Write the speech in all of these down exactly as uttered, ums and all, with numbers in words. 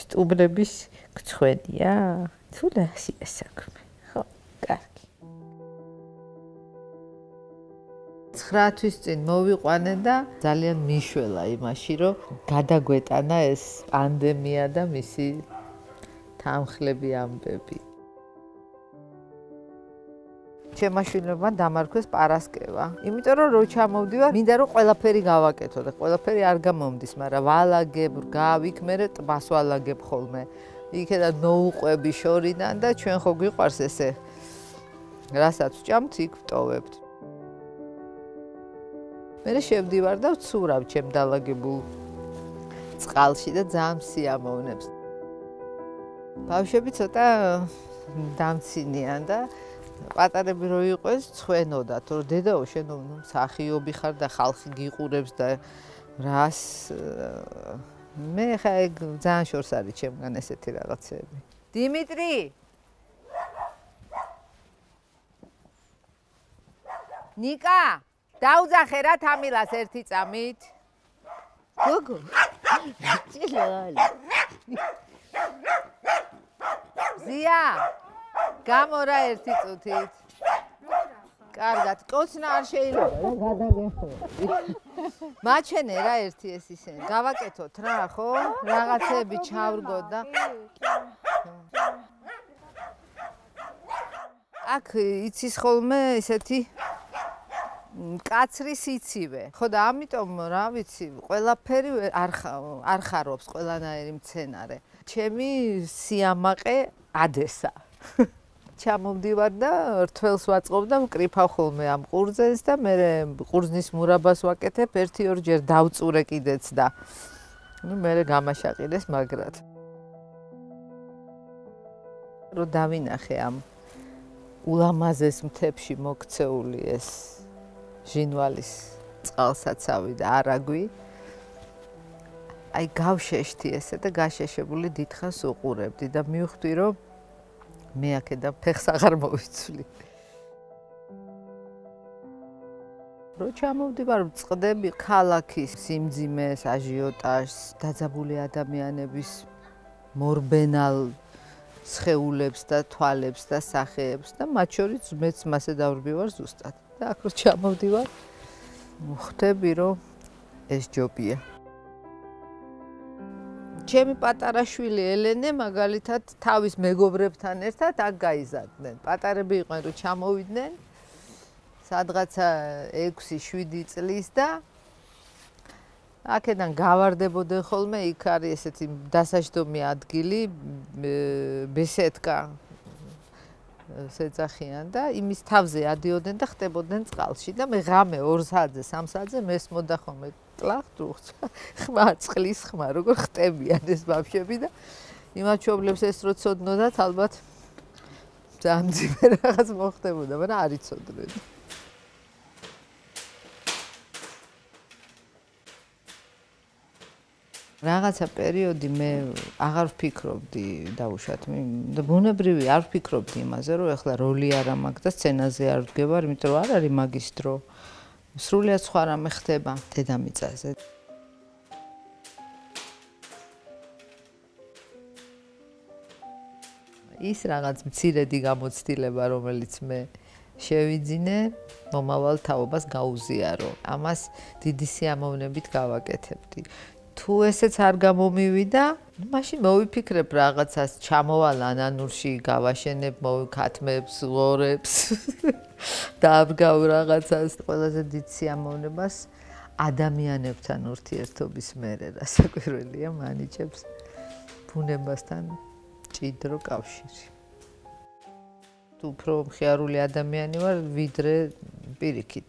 სტუბრების გწვენია? თუ ლახსია საქმე. ხო, კარგი. ცხრა თვის წინ მოვიყვანე და ძალიან მიშველა იმაში, რომ გადაგვეტანა ეს პანდემია და მისი თანხლები ამბები. ჩემმა შვილებმა დამარქვეს პარასკევა. იმიტომ რომ რო ჩამოვდივარ, მინდა რომ ყველაფერი გავაკეთო და ყველაფერი არ გამომდის, მაგრამ ვალაგებ, გავიქ, მერე ტბას ვალაგებ ხოლმე. იქედან ნოუყვები შორიდან და ჩვენ ხო გვიყვარს ესე. რასაც ვჭამთ, იქ ვტოვებთ. მერე შევდივარ და ვცურავ ჩემ დალაგებულ წყალში და ძალიან სიამოვნებს. ბავშვები ცოტა დამცინიან და პატარები რო იყოს, ცვენოდათ, რომ დედაო, შენ მსახიობი ხარ და ხალხი გიყურებს და რას მე ხა ეგ ძალიან შორს არის ჩემგან ესეთი რაღაცები. დიმიტრი! ნიკა! დაუძახე რა თამილას ერთი წამით. გოგო. ჭილალი. ზია. გამო რა ერთი წუთით. კარგად, კოცნა არ შეიძლება რა გადაგეხო. მაჩვენე რა ერთი ეს ისე. გავაკეთოთ რა, ხო? რაღაცები ჩავრგოთ და აქ იცის ხოლმე ესეთი კაცრი სიცივე. ხო და ამიტომ რა ვიცი, ყველაფერი არ არ ხარობს ყველანაირი მცენარე. ჩემი სიამაყე ადესა. ჩამოვდივარ და რთველს ვაწყობ და ვკრიფავ ხოლმე ამ ყურძენს და მე ყურძნის მურაბას ვაკეთებ, ერთი ორჯერ დავწურე კიდეც და ნუ მე გამაშაყიდეს მაგრად. რო დავინახე ამ ულამაზეს მთებში მოქცეული ეს ჟინვალის წყალსაცავი და არაგვი, აი გავშეშთი ესე და გაშეშებული დიდხანს უყურებდი და მივხვდი რომ მე აქედან ფეხს აღარ მოვიცვლი. რო ჩამოვდივარ, ვწყდები ქალაქის სიმძიმეს, აჟიოტაჟს, დაძაბული ადამიანების მორბენალ სხეულებს და თვალებს და სახეებს და მათ შორის მეც მასე დავრბივარ ზუსტად. და აქ რო ჩამოვდივარ, ვხვდები რომ ეს ჯობია. ჩემი პატარა შვილი ელენე მაგალითად თავის მეგობრებთან ერთად აქ გაიზარდნენ. პატარები იყვნენ რომ ჩამოვიდნენ სადღაცა ექვსი შვიდი წლის და აქედან გავარდებოდნენ ხოლმე, იქ არის ესეთი დასაჯდომი ადგილი, ბესედკა შეძახიან და იმის თავზე ადიოდნენ და ხტებოდნენ წყალში და მე ღამე ორ საათზე, სამ საათზე მესმოდა ხოლმე ტლახტ უხსნა, ხმა წყლის ხმა, როგორ ხტებიან ეს ბავშვები და იმათ მშობლებს ეს რო ცოდნოდათ, ალბათ ძალიან მძიმე რაღაც მოხდებოდა, მაგრამ არ იცოდნენ. რაღაცა პერიოდი მე აღარ ვფიქრობდი დაუშვათ, ბუნებრივი არ ვფიქრობდი იმაზე, რომ ეხლა როლი არ მაქვს და სცენაზე არ ვდგებარ, იმიტომ რომ არ არის მაგის დრო. სრულიად სხვა რამე ხდება დედამიწაზე. ის რაღაც მცირედი გამოცდილება, რომელიც მე შევიძინე, მომავალ თაობას გაუზიარო. ამას დიდი სიამოვნებით გავაკეთებდი. თუ ესეც არ გამომივიდა, მაშინ მოვიფიქრებ რაღაცას, ჩამოვალ ანანურში, გავაშენებ მოვიქათმებს, ღორებს და ავგავ რაღაცას. ყველაზე დიდ სიამოვნებას ადამიანებთან ურთიერთობის მერე რასაკვირველია მანიჭებს ბუნებასთან მჭიდრო კავშირი. თუ უფრო მხიარული ადამიანი ვარ, ვიდრე პირიქით.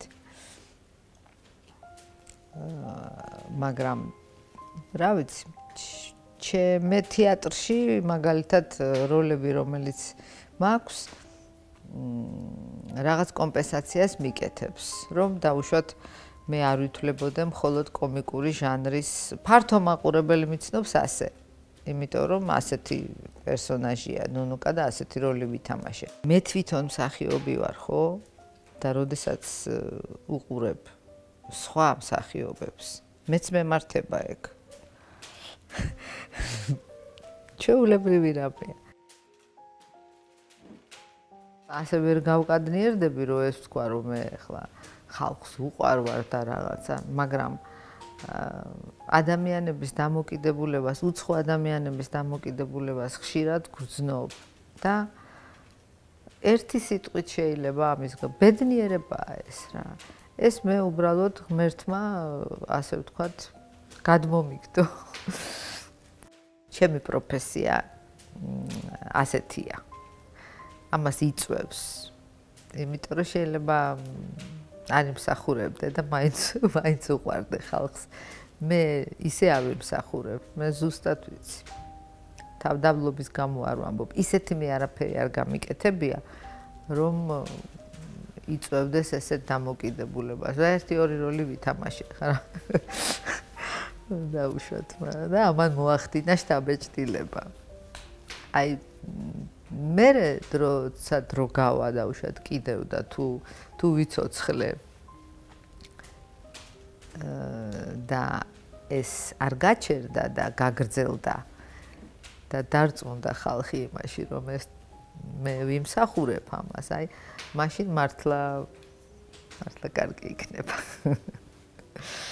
მაგრამ რა ვიცი, მე თეატრში მაგალითად როლები, რომელიც მაქვს, რაღაც კომპენსაციას მიკეთებს, რომ დაუშვათ მე არ ვითვლებოდე მხოლოდ კომიკური ჟანრის ფართო მაყურებელი მიცნობს ასე. იმიტომ რომ ასეთი პერსონაჟია ნუნუკა და ასეთი როლი ვითამაშე. მე თვითონ მსახიობი ვარ, ხო? და როდესაც უყურებ სხვა მსახიობებს, მეც მემართება ეგ. ჩვეულებრივი რამეა. ასე ვერ გავკადნიერდები, რომ ეს თქვა, რომ მე ახლა ხალხს უყვარვარ და რაღაცა, მაგრამ ადამიანების დამოკიდებულებას, უცხო ადამიანების დამოკიდებულებას ხშირად გრძნობ და ერთი სიტყვით შეიძლება ამის ბედნიერებაა ეს რა. ეს მე უბრალოდ ღმერთმა, ასე ვთქვათ, გადმომიგდო. ჩემი პროფესია ასეთია. ამას იწვევს. იმიტომ რომ შეიძლება არ იმსახურებდე და მაინც მაინც უყვარდე ხალხს. მე ისე არ ვიმსახურებ, მე ზუსტად ვიცი. თავდაბლობის გამო არ ვამბობ. ისეთი მე არაფერი არ გამიკეთებია, რომ იწვევდეს ესეთ დამოკიდებულებას. და ერთი ორი როლი ვითამაშე ხარ. დაუშვათ, და ამან მოახდინა შთაბეჭდილება. აი მე დროცა დრო გავა დაუშვათ კიდევ და თუ თუ ვიცოცხლე და ეს არ გაჩერდა და გაგრძელდა და დარწმუნდა ხალხი იმაში, რომ ეს მე ვიმსახურებ ამას, აი მაშინ მართლა მართლა კარგი იქნება.